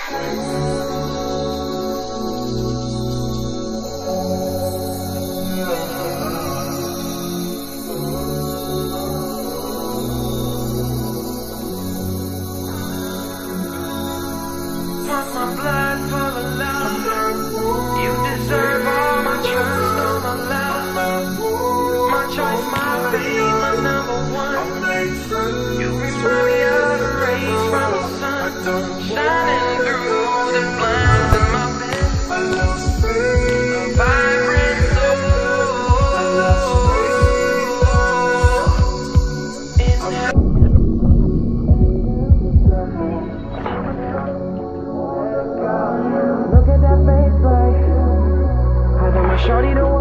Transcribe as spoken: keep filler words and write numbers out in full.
Want my blood full of love. You deserve all my trust, all my love. My choice, my fate, my number one. You remind me of the rays from the sun, shining through the blinds in my bed. A vibrant soul in that. Look at that face, like I got my shorty to